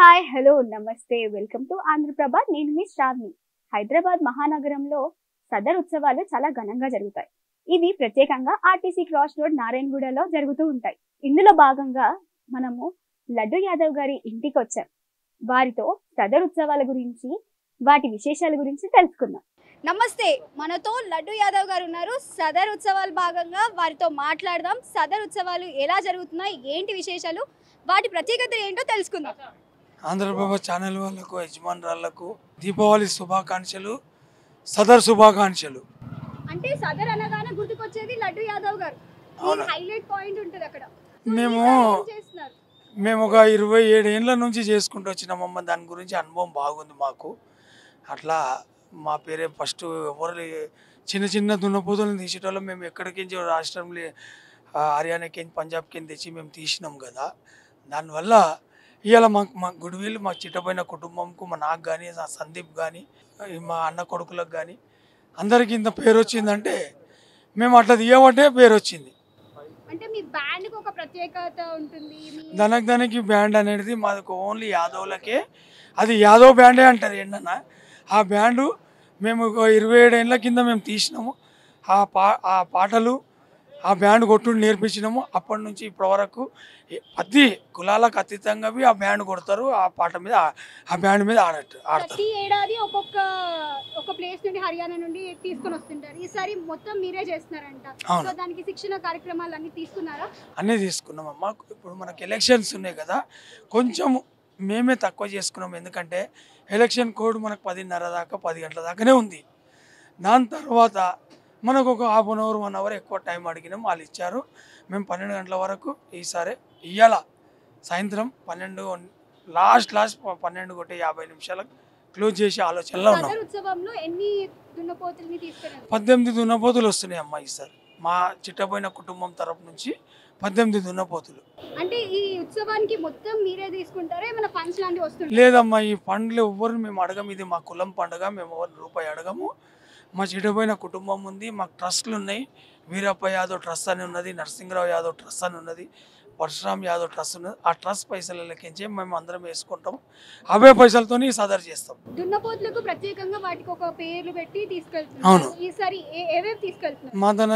Hi hello నమస్తే welcome to Andhra Prabha. నేను మీ శ్రావ్ని. హైదరాబాద్ మహానగరంలో సదర్ ఉత్సవాలు చాలా ఘనంగా జరుగుతాయి. ఇవి ప్రత్యేకంగా ఆర్టీసీ క్రాస్ రోడ్ నారాయణగూడలో జరుగుతూ ఉంటాయి. ఇందులో భాగంగా మనము లడ్డు యాదవ్ గారి ఇంటికి వచ్చాం. వారితో సదర్ ఉత్సవాల గురించి వాటి విశేషాల గురించి తెలుసుకుందాం. నమస్తే, మనతో లడ్డు యాదవ్ గారు ఉన్నారు. సదర్ ఉత్సవాల భాగంగా వారితో మాట్లాడదాం. సదర్ ఉత్సవాలు ఎలా జరుగుతున్నాయి, ఏంటి విశేషాలు, వాటి ప్రత్యేకత ఏంటో తెలుసుకుందాం. ఆంధ్రప్రభ ఛానల్ వాళ్ళకు యజమానురాళ్లకు దీపావళి శుభాకాంక్షలు, సదర్ శుభాకాంక్షలు. అంటే సదర్ అనగానే గుర్తుకొచ్చేది లడ్డు యాదవ్ గారు. హైలైట్ పాయింట్ ఉంటుంది అక్కడ. మేము ఒక 27 ఏళ్ళ నుంచి చేసుకుంటూ వచ్చినామమ్మ. దాని గురించి అనుభవం బాగుంది మాకు. అట్లా మా పేరే ఫస్ట్ ఎవరు చిన్న చిన్న దున్నపోతులను తీసేటోళ్ళం. మేము ఎక్కడికి రాష్ట్రంలో హర్యానాకి పంజాబ్కి తెచ్చి మేము తీసినాం కదా. దానివల్ల ఇవాళ మా గుడివిల్ మా చిట్టపోయిన కుటుంబంకు, మా నాకు కానీ, సందీప్ కానీ, మా అన్న కొడుకులకు కానీ అందరికీ ఇంత పేరు వచ్చిందంటే మేము అట్లా తీయబట్టే పేరు వచ్చింది. అంటే మీ బ్యాండ్కి ఒక ప్రత్యేకత ఉంటుంది. దానికి బ్యాండ్ అనేది మాది ఓన్లీ యాదవ్లకే. అది యాదవ్ బ్యాండే అంటారు ఏంటన్నా. ఆ బ్యాండు మేము 27 ఏళ్ళ కింద మేము తీసినాము. ఆ పాటలు ఆ బ్యాండ్ కొట్టుడు నేర్పించినాము. అప్పటి నుంచి ఇప్పటి వరకు ప్రతి కులాలకు అతీతంగా ఆ బ్యాండ్ కొడతారు. ఆ పాట మీద ఆ బ్యాండ్ మీద ఆడతారు. ప్రతి ఏడాది ఒక్కొక్క ప్లేస్ నుండి హర్యానా నుండి తీసుకొని వస్తుంటారు. ఈసారి మొత్తం మీరే చేస్తున్నారంట. సో దానికి శిక్షణ కార్యక్రమాలు అన్ని తీసుకున్నారా? అన్నీ తీసుకున్నామమ్మా. ఇప్పుడు మనకి ఎలక్షన్స్ ఉన్నాయి కదా, కొంచెం మేమే తక్కువ చేసుకున్నాం. ఎందుకంటే ఎలక్షన్ కోడ్ మనకు 10:30 దాకా 10 గంటల దాకానే ఉంది. దాని తర్వాత మనకు ఒక హాఫ్ అన్ అవర్ 1 అవర్ ఎక్కువ టైం అడిగినాం. వాళ్ళు ఇచ్చారు. మేము 12 గంటల వరకు ఈసారి ఇయ్యాల సాయంత్రం 12 లాస్ట్ 12:50 నిమిషాలకు క్లోజ్ చేసే ఆలోచనలో ఉన్నాం. 18 దున్నపోతులు వస్తున్నాయి అమ్మా ఈసారి. మా చిట్టపోయిన కుటుంబం తరపు నుంచి 18 దున్నపోతులు. అంటే ఈ ఉత్సవానికి మొత్తం మీరే తీసుకుంటారా? ఏమైనా ఫండ్స్ లాంటివి వస్తున్నాయి? లేదమ్మా, ఈ ఫండ్లు ఎవ్వరు మేము అడగము. ఇది మా కులం పండుగ. మేము ఎవరు రూపాయి అడగము. మా చిట్టపోయిన కుటుంబం ఉంది. మాకు ట్రస్ట్లు ఉన్నాయి. వీరప్ప యాదవ్ ట్రస్ట్ అని ఉన్నది, నరసింహరావు యాదవ్ ట్రస్ట్ అని ఉన్నది, పరశురామ్ యాదవ్ ట్రస్ట్ ఉన్నది. ఆ ట్రస్ట్ పైసలు లెక్కించి మేము అందరం వేసుకుంటాం. అవే పైసలతో సదర్ చేస్తాం. దున్నపోతులకు ప్రత్యేకంగా వాటికి ఒక పేర్లు పెట్టి తీసుకెళ్తున్నాం. అవును. ఈసారి ఏవేవి తీసుకెళ్తున్నాం? మా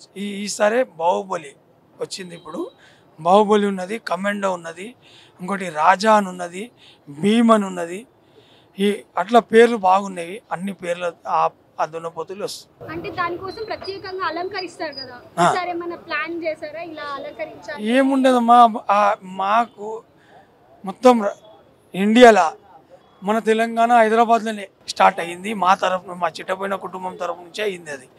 ఈసారి బాహుబలి వచ్చింది. ఇప్పుడు బాహుబలి ఉన్నది, కమెండో ఉన్నది, ఇంకోటి రాజా అని ఉన్నది, భీమ్ అని ఉన్నది. ఈ అట్లా పేర్లు బాగున్నాయి. అన్ని పేర్లు ఆ దున్నపోతులు వస్తాయి. అంటే దానికోసం ప్రత్యేకంగా అలంకరిస్తారు కదా, ఈసారి ఏమైనా ప్లాన్ చేశారా ఇలా అలంకరించాలి? ఏముండదమ్మా, మాకు మొత్తం ఇండియాలో మన తెలంగాణ హైదరాబాద్లోనే స్టార్ట్ అయ్యింది. మా తరఫున, మా చిట్టపోయిన కుటుంబం తరఫు నుంచే అయింది అది.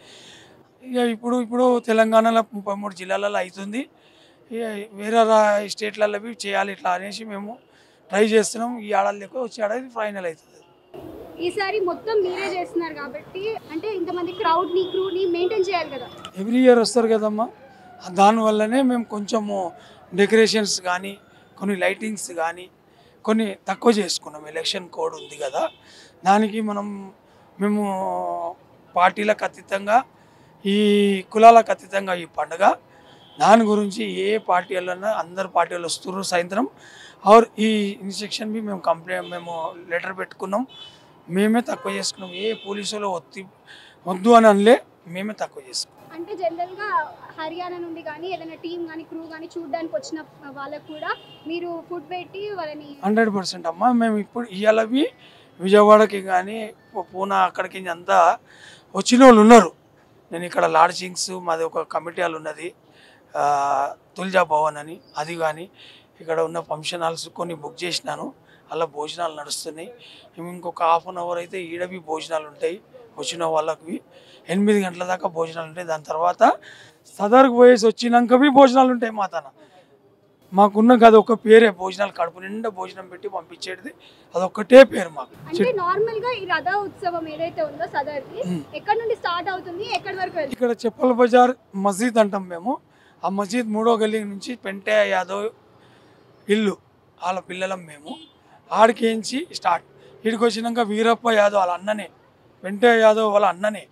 ఇక ఇప్పుడు తెలంగాణలో 33 జిల్లాలలో అవుతుంది. ఇక వేరే స్టేట్లలో చేయాలి ఇట్లా అనేసి మేము ట్రై చేస్తున్నాం. ఈ ఏడాది వచ్చే ఏడాది ఫైనల్ అవుతుంది. ఈసారి మొత్తం మీరే చేస్తున్నారు కాబట్టి అంటే ఇంతమంది క్రూని మెయింటైన్ చేయాలి కదా. ఎవ్రీ ఇయర్ వస్తారు కదమ్మా. దానివల్లనే మేము కొంచెము డెకరేషన్స్ కానీ, కొన్ని లైటింగ్స్ కానీ కొన్ని తక్కువ చేసుకున్నాం. ఎలక్షన్ కోడ్ ఉంది కదా, దానికి మేము పార్టీలకు అతీతంగా, ఈ కులాలకు అతీతంగా ఈ పండుగ. దాని గురించి ఏ పార్టీ వాళ్ళన్నా అందరు పార్టీ వాళ్ళు వస్తున్నారు సాయంత్రం. ఈ ఇన్స్ట్రక్షన్ మేము లెటర్ పెట్టుకున్నాం. మేమే తక్కువ చేసుకున్నాం. ఏ పోలీసులు వద్దు అని అనలే, మేమే తక్కువ చేసుకున్నాం. అంటే జనరల్గా హర్యానా నుండి కానీ ఏదైనా టీం కానీ క్రూ కానీ చూడడానికి వచ్చిన వాళ్ళకు కూడా మీరు ఫుడ్ పెట్టి వాళ్ళని 100% అమ్మా. మేము ఇప్పుడు ఇవాళవి విజయవాడకి కానీ పూనా అక్కడికి అంతా వచ్చిన వాళ్ళు ఉన్నారు. నేను ఇక్కడ లాడ్జింగ్స్ మాది ఒక కమిటీ హాల్ ఉన్నది, తుల్జా భవన్ అని, అది కానీ ఇక్కడ ఉన్న ఫంక్షన్ హాల్స్ కొన్ని బుక్ చేసినాను. అలా భోజనాలు నడుస్తున్నాయి. ఇంకొక హాఫ్ అన్ అవర్ అయితే ఈడవి భోజనాలు ఉంటాయి. వచ్చిన వాళ్ళకి 8 గంటల దాకా భోజనాలు ఉంటాయి. దాని తర్వాత సదర్కు పోయేసి వచ్చినాకవి భోజనాలు ఉంటాయి. మాకున్న అది ఒక పేరే భోజనాలు. కడుపు నిండా భోజనం పెట్టి పంపించేది అదొక్కటే పేరు మాకు. అంటే నార్మల్ గా ఈ రథ ఉత్సవం ఏదైతే ఉందో సదర్కి ఎక్కడ నుండి స్టార్ట్ అవుతుంది, ఎక్కడి వరకు వెళ్తుంది? ఇక్కడ చెప్పల్ బజార్ మసీద్ అంటాం మేము. ఆ మసీద్ 3వ గల్లీ నుంచి పెంటే యాదవ్ ఇల్లు వాళ్ళ పిల్లలం మేము. ఆడికేంచి స్టార్ట్. ఇక్కడికి వచ్చినాక వీరప్ప యాదవ్ వాళ్ళ అన్ననే, పెంటే యాదవ్ వాళ్ళ అన్ననే.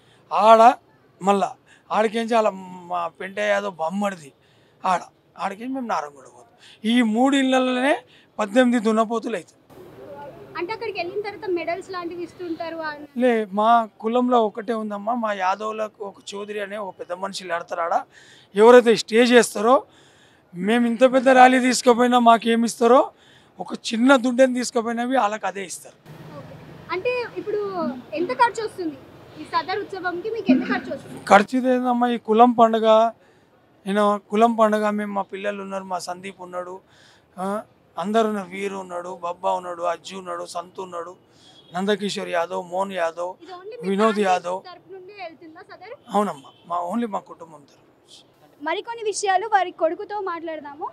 మళ్ళా ఆడికేంచి వాళ్ళ మా పెంటే యాదవ్ బొమ్మడిది. ఆడికేంచి మేము నారంగూడ పోతాం. ఈ 3 ఇళ్ళలోనే 18 దున్నపోతులు అవుతాయి. అంటే అక్కడికి వెళ్ళిన తర్వాత మెడల్స్ లాంటివి ఇస్తుంటారు లే మా కులంలో ఒకటే ఉందమ్మా, మా యాదవులకు ఒక చౌదరి అనే ఒక పెద్ద మనుషులు ఆడతారాడ. ఎవరైతే స్టేజ్ చేస్తారో మేము ఇంత పెద్ద ర్యాలీ తీసుకుపోయినా మాకేమి ఇస్తారో ఒక చిన్న దుడ్డని తీసుకుపోయినవి వాళ్ళకి అదే ఇస్తారు. అంటే ఇప్పుడు ఎంత ఖర్చు వస్తుంది ఈ సదర్ ఉత్సవంకి, మీకు ఎంత ఖర్చు వస్తుంది? ఖర్చు ఏందమ్మా, ఈ కులం పండుగ, నేను కులం పండుగ మేము మా పిల్లలు ఉన్నారు, మా సందీప్ ఉన్నాడు, అందరు ఉన్నారు, వీరు ఉన్నాడు, బబ్బా ఉన్నాడు, అజ్జు ఉన్నాడు, సంతు ఉన్నాడు, నందకిషోర్ యాదవ్, మోహన్ యాదవ్, వినోద్ యాదవ్. అవునమ్మా, మా ఓన్లీ మా కుటుంబం తరఫు. మరికొన్ని విషయాలు వారి కొడుకుతో మాట్లాడదాము.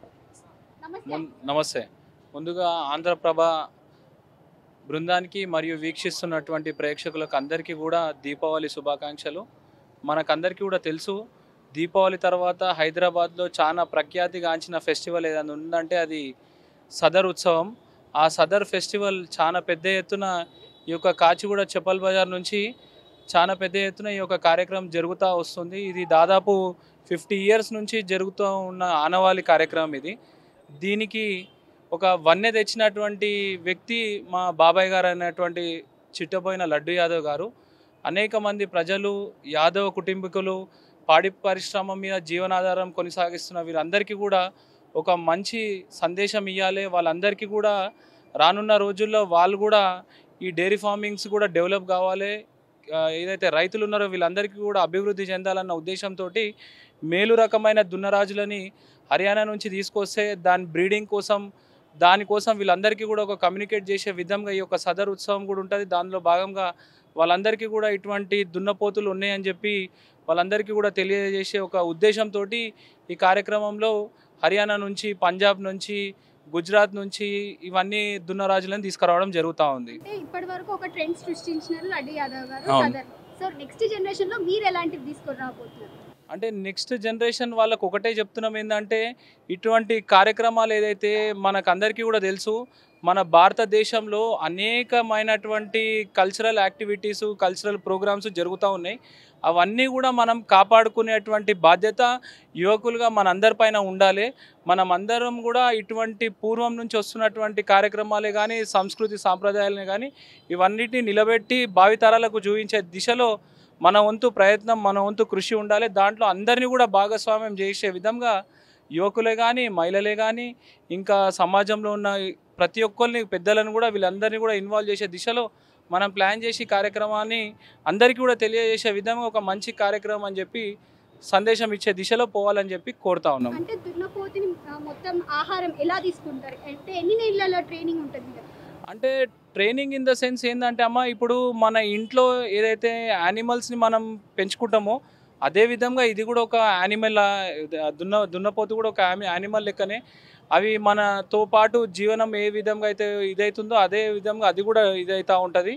నమస్తే. ముందుగా ఆంధ్రప్రభ బృందానికి మరియు వీక్షిస్తున్నటువంటి ప్రేక్షకులకు అందరికీ కూడా దీపావళి శుభాకాంక్షలు. మనకందరికీ కూడా తెలుసు, దీపావళి తర్వాత హైదరాబాద్లో చాలా ప్రఖ్యాతిగాంచిన ఫెస్టివల్ ఏదైనా ఉందంటే అది సదర్ ఉత్సవం. ఆ సదర్ ఫెస్టివల్ చాలా పెద్ద ఎత్తున ఈ యొక్క కాచిగూడ చెప్పల్ బజార్ నుంచి చాలా పెద్ద ఎత్తున ఈ యొక్క కార్యక్రమం జరుగుతూ వస్తుంది. ఇది దాదాపు 50 years నుంచి జరుగుతూ ఉన్న ఆనవాళి కార్యక్రమం ఇది. దీనికి ఒక వన్నె తెచ్చినటువంటి వ్యక్తి మా బాబాయ్ గారు అయినటువంటి చిట్టబోయిన లడ్డు యాదవ్ గారు. అనేక మంది ప్రజలు, యాదవ కుటుంబీకులు, పాడి పరిశ్రమ మీద జీవనాధారం కొనసాగిస్తున్న వీరందరికీ కూడా ఒక మంచి సందేశం ఇవ్వాలి. వాళ్ళందరికీ కూడా రానున్న రోజుల్లో వాళ్ళు కూడా ఈ డైరీ ఫార్మింగ్స్ కూడా డెవలప్ కావాలి. ఏదైతే రైతులు ఉన్నారో వీళ్ళందరికీ కూడా అభివృద్ధి చెందాలన్న ఉద్దేశంతో మేలు రకమైన దున్నరాజులని హర్యానా నుంచి తీసుకొస్తే దాని బ్రీడింగ్ కోసం, దానికోసం వీళ్ళందరికీ కూడా ఒక కమ్యూనికేట్ చేసే విధంగా ఈ యొక్క సదర్ ఉత్సవం కూడా ఉంటుంది. దానిలో భాగంగా వాళ్ళందరికీ కూడా ఇటువంటి దున్నపోతులు ఉన్నాయని చెప్పి వాళ్ళందరికీ కూడా తెలియజేసే ఒక ఉద్దేశంతో ఈ కార్యక్రమంలో హర్యానా నుంచి, పంజాబ్ నుంచి, గుజరాత్ నుంచి ఇవన్నీ దున్నరాజులను తీసుకురావడం జరుగుతూ ఉంది. ఇప్పటి వరకు ఒక ట్రెండ్ సృష్టించినారు లడ్డు యాదవ్ గారు సదర్. సో నెక్స్ట్ జనరేషన్ లో మీరు ఎలాంటివి తీసుకురాబోతున్నారు? అంటే నెక్స్ట్ జనరేషన్ వాళ్ళకు ఒకటే చెప్తున్నాం ఏంటంటే, ఇటువంటి కార్యక్రమాలు ఏదైతే మనకందరికీ కూడా తెలుసు, మన భారతదేశంలో అనేకమైనటువంటి కల్చరల్ యాక్టివిటీసు, కల్చరల్ ప్రోగ్రామ్స్ జరుగుతూ ఉన్నాయి. అవన్నీ కూడా మనం కాపాడుకునేటువంటి బాధ్యత యువకులుగా మనందరిపైన ఉండాలి. మనం అందరం కూడా ఇటువంటి పూర్వం నుంచి వస్తున్నటువంటి కార్యక్రమాలే కానీ, సంస్కృతి సాంప్రదాయాలనే కానీ ఇవన్నిటిని నిలబెట్టి భావితరాలకు చూపించే దిశలో మన వంతు ప్రయత్నం, మన వంతు కృషి ఉండాలి. దాంట్లో అందరినీ కూడా భాగస్వామ్యం చేసే విధంగా యువకులే కానీ, మహిళలే కానీ, ఇంకా సమాజంలో ఉన్న ప్రతి ఒక్కరిని, పెద్దలను కూడా వీళ్ళందరినీ కూడా ఇన్వాల్వ్ చేసే దిశలో మనం ప్లాన్ చేసి కార్యక్రమాన్ని అందరికీ కూడా తెలియజేసే విధంగా ఒక మంచి కార్యక్రమం అని చెప్పి సందేశం ఇచ్చే దిశలో పోవాలని చెప్పి కోరుతా ఉన్నాం. అంటే దున్నపోతుని మొత్తం ఆహారం ఎలా తీసుకుంటారు, అంటే ఎన్ని నెలల ట్రైనింగ్ ఉంటుంది? అంటే ట్రైనింగ్ ఇన్ ద సెన్స్ ఏంటంటే అమ్మ, ఇప్పుడు మన ఇంట్లో ఏదైతే యానిమల్స్ని మనం పెంచుకుంటామో అదే విధంగా ఇది కూడా ఒక యానిమల్, దున్నపోతు కూడా ఒక యానిమల్ లెక్కనే. అవి మనతో పాటు జీవనం ఏ విధంగా అయితే ఇదవుతుందో అదే విధంగా అది కూడా ఇదవుతూ ఉంటుంది.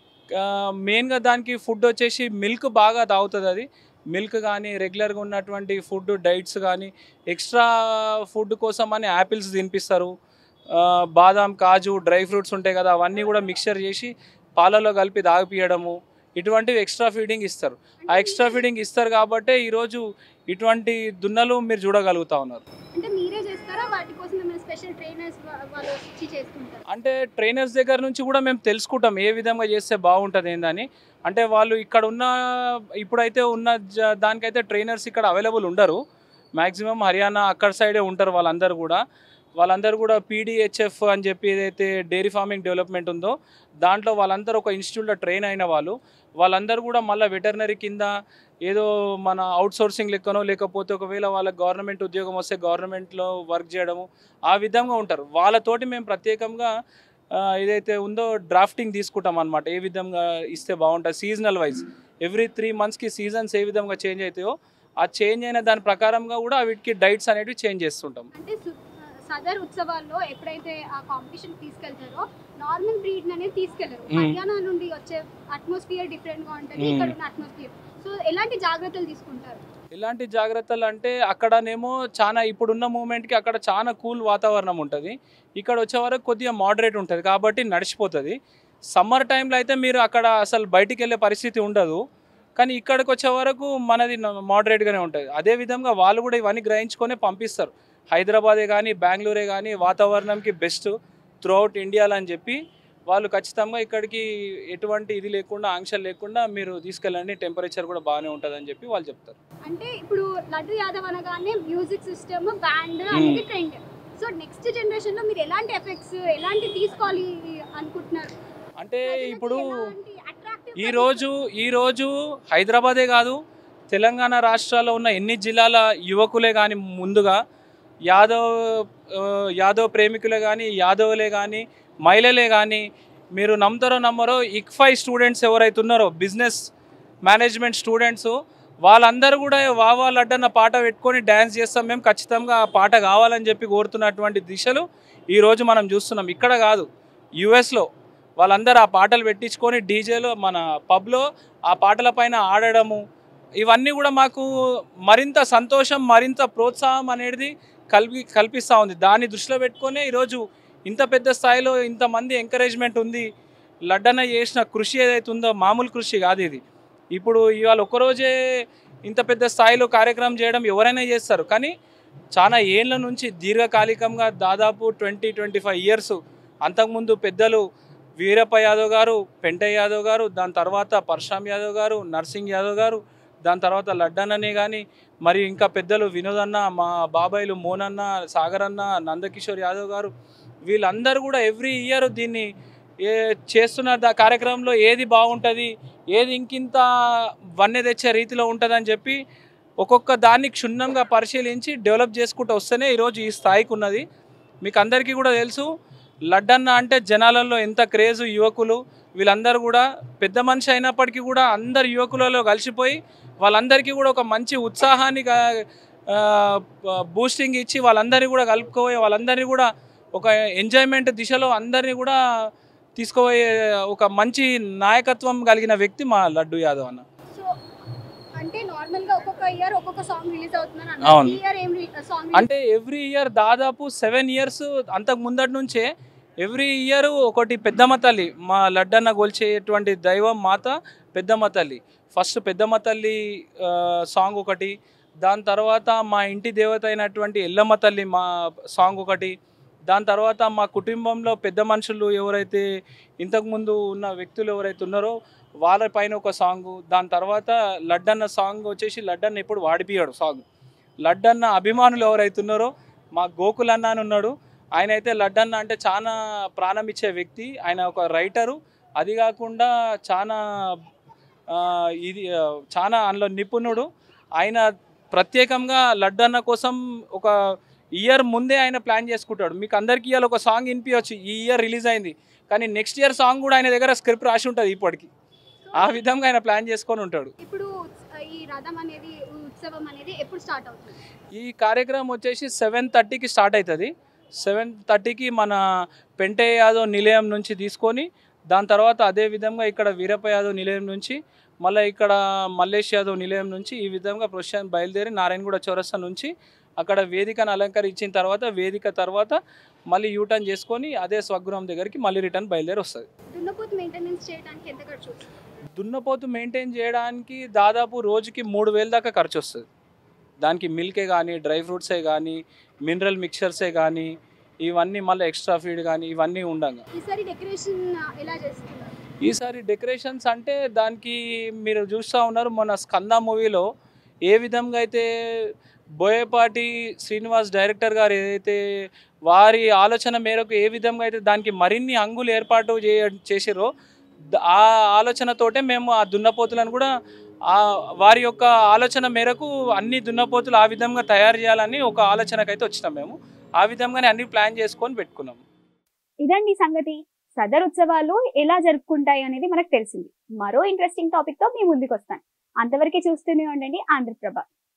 మెయిన్గా దానికి ఫుడ్ వచ్చేసి మిల్క్ బాగా తాగుతుంది. అది మిల్క్ కానీ, రెగ్యులర్గా ఉన్నటువంటి ఫుడ్ డైట్స్ కానీ, ఎక్స్ట్రా ఫుడ్ కోసం అని యాపిల్స్ తినిపిస్తారు, బాదాం, కాజు, డ్రై ఫ్రూట్స్ ఉంటాయి కదా, అవన్నీ కూడా మిక్చర్ చేసి పాలలో కలిపి తాగిపియడము, ఇటువంటివి ఎక్స్ట్రా ఫీడింగ్ ఇస్తారు. ఆ ఎక్స్ట్రా ఫీడింగ్ ఇస్తారు కాబట్టి ఈరోజు ఇటువంటి దున్నలు మీరు చూడగలుగుతా ఉన్నారు. అంటే మీరే చేస్తారా, వాటి కోసం ఏమైనా స్పెషల్ ట్రైనర్స్ వాళ్ళు వచ్చి చేస్తుంటారు? అంటే ట్రైనర్స్ దగ్గర నుంచి కూడా మేము తెలుసుకుంటాం ఏ విధంగా చేస్తే బాగుంటుంది ఏందని. అంటే వాళ్ళు ఇక్కడ ఉన్న, ఇప్పుడైతే ఉన్న దానికైతే ట్రైనర్స్ ఇక్కడ అవైలబుల్ ఉండరు. మ్యాక్సిమం హర్యానా అక్కడ సైడే ఉంటారు వాళ్ళందరూ కూడా పీడిహెచ్ఎఫ్ అని చెప్పి ఏదైతే డైరీ ఫార్మింగ్ డెవలప్మెంట్ ఉందో దాంట్లో వాళ్ళందరూ ఒక ఇన్స్టిట్యూట్లో ట్రైన్ అయిన వాళ్ళందరూ కూడా మళ్ళీ వెటర్నరీ కింద ఏదో మన అవుట్సోర్సింగ్ లెక్కనో, లేకపోతే ఒకవేళ వాళ్ళకి గవర్నమెంట్ ఉద్యోగం వస్తే గవర్నమెంట్లో వర్క్ చేయడము, ఆ విధంగా ఉంటారు. వాళ్ళతోటి మేము ప్రత్యేకంగా ఏదైతే ఉందో డ్రాఫ్టింగ్ తీసుకుంటాం అన్నమాట. ఏ విధంగా ఇస్తే బాగుంటుంది, సీజనల్ వైజ్ ఎవ్రీ 3 monthsకి సీజన్స్ ఏ విధంగా చేంజ్ అవుతాయో ఆ చేంజ్ అయిన దాని ప్రకారంగా కూడా వీటికి డైట్స్ అనేవి చేంజ్ చేస్తుంటాం. అంటే సదర్ ఉత్సవాల్లో ఎప్పుడైతే ఆ కాంపిటీషన్ తీసుకెళ్తారో నార్మల్ బ్రీడ్ అనేది తీసుకెళ్లరు. హర్యానా నుండి వచ్చే అట్మాస్ఫియర్ డిఫరెంట్ గా ఉంటుంది, ఇక్కడ ఉన్న అట్మాస్ఫియర్. సో ఎలాంటి జాగ్రత్తలు తీసుకుంటారు? ఎలాంటి జాగ్రత్తలు అంటే అక్కడనేమో చాలా ఇప్పుడున్న మూమెంట్కి అక్కడ చాలా కూల్ వాతావరణం ఉంటుంది, ఇక్కడ వచ్చే వరకు కొద్దిగా మోడరేట్ ఉంటుంది కాబట్టి నడిచిపోతుంది. సమ్మర్ టైంలో అయితే మీరు అక్కడ అసలు బయటికి వెళ్ళే పరిస్థితి ఉండదు, కానీ ఇక్కడికి వచ్చే వరకు మనది మోడరేట్గానే ఉంటుంది. అదేవిధంగా వాళ్ళు కూడా ఇవన్నీ గ్రహించుకొని పంపిస్తారు. హైదరాబాదే కానీ బెంగళూరే కానీ వాతావరణంకి బెస్ట్ త్రూఅవుట్ ఇండియాలో అని చెప్పి వాళ్ళు ఖచ్చితంగా ఇక్కడికి ఎటువంటి ఇది లేకుండా ఆంక్షలు లేకుండా మీరు తీసుకెళ్ళండి, టెంపరేచర్ కూడా బాగానే ఉంటుందని చెప్పి వాళ్ళు చెప్తారు. అంటే ఇప్పుడు లడ్డు యాదవ్ అనగానే మ్యూజిక్ సిస్టమ్ బ్యాండ్ అనేది ట్రెండ్. సో నెక్స్ట్ జనరేషన్లో మీరు ఎలాంటి ఎఫెక్ట్స్ ఎలాంటి తీసుకోవాలి అనుకుంటున్నారు? అంటే ఇప్పుడు ఈరోజు హైదరాబాదే కాదు తెలంగాణ రాష్ట్రాల్లో ఉన్న ఎన్ని జిల్లాల యువకులే కానీ ముందుగా యాదవ్ ప్రేమికులే కానీ యాదవులే కానీ మహిళలే కానీ మీరు నమ్ముతారో నమ్మరో ICFI స్టూడెంట్స్ ఎవరైతే ఉన్నారో బిజినెస్ మేనేజ్మెంట్ స్టూడెంట్స్ వాళ్ళందరూ కూడా వావా లడ్డన్న పాట పెట్టుకొని డ్యాన్స్ చేస్తాం, మేము ఖచ్చితంగా ఆ పాట కావాలని చెప్పి కోరుతున్నటువంటి దిశలు ఈరోజు మనం చూస్తున్నాం. ఇక్కడ కాదు యుఎస్లో వాళ్ళందరూ ఆ పాటలు పెట్టించుకొని డీజేలో మన పబ్లో ఆ పాటల పైన ఆడడము ఇవన్నీ కూడా మాకు మరింత సంతోషం మరింత ప్రోత్సాహం అనేది కల్పిస్తూ ఉంది. దాన్ని దృష్టిలో పెట్టుకొని ఈరోజు ఇంత పెద్ద స్థాయిలో ఇంతమంది ఎంకరేజ్మెంట్ ఉంది. లడ్డన్న చేసిన కృషి ఏదైతే ఉందో మామూలు కృషి కాదు ఇది. ఇప్పుడు ఇవాళ ఒక్కరోజే ఇంత పెద్ద స్థాయిలో కార్యక్రమం చేయడం ఎవరైనా చేస్తారు, కానీ చాలా ఏళ్ళ నుంచి దీర్ఘకాలికంగా దాదాపు 20-25 ఇయర్స్ అంతకుముందు పెద్దలు వీరప్ప యాదవ్ గారు, పెంటయ్య యాదవ్ గారు, దాని తర్వాత పరశురామ్ యాదవ్ గారు, నర్సింగ్ యాదవ్ గారు, దాని తర్వాత లడ్డన్ననే కానీ మరి ఇంకా పెద్దలు వినోద్ అన్న, మా బాబాయిలు మోనన్న, సాగర్ అన్న, నందకిషోర్ యాదవ్ గారు వీళ్ళందరూ కూడా ఎవ్రీ ఇయర్ దీన్ని చేస్తున్న కార్యక్రమంలో ఏది బాగుంటుంది, ఏది ఇంకింత వన్నె తెచ్చే రీతిలో ఉంటుందని చెప్పి ఒక్కొక్క దాన్ని క్షుణ్ణంగా పరిశీలించి డెవలప్ చేసుకుంటూ వస్తేనే ఈరోజు ఈ స్థాయికి ఉన్నది. మీకు అందరికీ కూడా తెలుసు లడ్డన్న అంటే జనాలలో ఎంత క్రేజు, యువకులు వీళ్ళందరూ కూడా పెద్ద మనిషి అయినప్పటికీ కూడా అందరు యువకులలో కలిసిపోయి వాళ్ళందరికీ కూడా ఒక మంచి ఉత్సాహాన్ని బూస్టింగ్ ఇచ్చి వాళ్ళందరినీ కూడా కలుపుకోబోయే వాళ్ళందరినీ కూడా ఒక ఎంజాయ్మెంట్ దిశలో అందరినీ కూడా తీసుకుపోయే ఒక మంచి నాయకత్వం కలిగిన వ్యక్తి మా లడ్డు యాదవ్ అన్న. అంటే నార్మల్గా ఒక్కొక్క ఇయర్ ఒక్కొక్క సాంగ్ రిలీజ్ అవుతుందని అన్నారు. అవును. ఈ ఇయర్ ఏం సాంగ్? అంటే ఎవ్రీ ఇయర్ దాదాపు 7 ఇయర్స్ అంతకు ముందటి నుంచే ఎవ్రీ ఇయర్ ఒకటి పెద్దమ్మ తల్లి, మా లడ్డన్న గొల్చేటువంటి దైవం మాత పెద్దమ్మ తల్లి. ఫస్ట్ పెద్దమ్మ తల్లి సాంగ్ ఒకటి, దాని తర్వాత మా ఇంటి దేవత అయినటువంటి ఎల్లమ్మ తల్లి మా సాంగ్ ఒకటి, దాని తర్వాత మా కుటుంబంలో పెద్ద మనుషులు ఎవరైతే ఇంతకుముందు ఉన్న వ్యక్తులు ఎవరైతే ఉన్నారో వాళ్ళపైన ఒక సాంగు, దాని తర్వాత లడ్డన్న సాంగ్ వచ్చేసి లడ్డన్న ఎప్పుడు వాడిపియాడు సాంగ్. లడ్డన్న అభిమానులు ఎవరైతే ఉన్నారో మా గోకుల్ అన్న అని ఉన్నాడు, ఆయన అయితే లడ్డన్న అంటే చాలా ప్రాణం ఇచ్చే వ్యక్తి. ఆయన ఒక రైటరు, అది కాకుండా చాలా అందులో నిపుణుడు. ఆయన ప్రత్యేకంగా లడ్డన్న కోసం ఒక ఇయర్ ముందే ఆయన ప్లాన్ చేసుకుంటాడు. మీకు అందరికీ ఇవాళ ఒక సాంగ్ వినిపించవచ్చు, ఈ ఇయర్ రిలీజ్ అయింది, కానీ నెక్స్ట్ ఇయర్ సాంగ్ కూడా ఆయన దగ్గర స్క్రిప్ట్ రాసి ఉంటుంది ఇప్పటికి. ఆ విధంగా ఆయన ప్లాన్ చేసుకొని ఉంటాడు. ఇప్పుడు ఈ రథం అనేది ఉత్సవం అనేది ఎప్పుడు స్టార్ట్ అవుతుంది? ఈ కార్యక్రమం వచ్చేసి 7:30కి స్టార్ట్ అవుతుంది. 7:30కి మన పెంటయ్య యాదవ్ నిలయం నుంచి తీసుకొని దాని తర్వాత అదే విధంగా ఇక్కడ వీరప్ప యాదవ్ నిలయం నుంచి మళ్ళీ ఇక్కడ మల్లేష్ యాదవ్ నిలయం నుంచి ఈ విధంగా ప్రొసెషన్ బయలుదేరి నారాయణగూడ చౌరస్తా నుంచి అక్కడ వేదికను అలంకరించిన తర్వాత వేదిక తర్వాత మళ్ళీ యూటర్న్ చేసుకొని అదే స్వగృహం దగ్గరికి మళ్ళీ రిటర్న్ బయలుదేరి వస్తుంది. దున్నపోతు మెయింటెనెన్స్ చేయడానికి ఎంత ఖర్చు అవుతుంది? దున్నపోతు మెయింటైన్ చేయడానికి దాదాపు రోజుకి 3,000 దాకా ఖర్చు వస్తుంది. దానికి మిల్కే కానీ, డ్రై ఫ్రూట్సే కానీ, మినరల్ మిక్చర్సే కానీ, ఇవన్నీ మళ్ళీ ఎక్స్ట్రా ఫీడ్ కానీ ఇవన్నీ ఉండగా. ఈసారి డెకరేషన్ ఎలా చేస్తున్నారు? ఈసారి డెకరేషన్స్ అంటే దానికి మీరు చూస్తూ ఉన్నారు, మన స్కంద మూవీలో ఏ విధంగా అయితే బోయపాటి శ్రీనివాస్ డైరెక్టర్ గారు ఏదైతే వారి ఆలోచన మేరకు ఏ విధంగా అయితే దానికి మరిన్ని హంగులు ఏర్పాటు చేసిరో ఆ ఆలోచనతోటే మేము ఆ దున్నపోతులను కూడా వారి యొక్క ఆలోచన మేరకు అన్ని దున్నపోతులు ఆ విధంగా తయారు చేయాలని ఒక ఆలోచనకైతే వచ్చినాం. మేము ఆ విధంగానే అన్ని ప్లాన్ చేసుకొని పెట్టుకున్నాము. ఇదండి సంగతి. సదర్ ఉత్సవాలు ఎలా జరుపుకుంటాయి అనేది మనకు తెలిసింది. మరో ఇంట్రెస్టింగ్ టాపిక్ తో మీ ముందుకు వస్తాను. అంతవరకు చూస్తూనే ఉండండి ఆంధ్రప్రభ.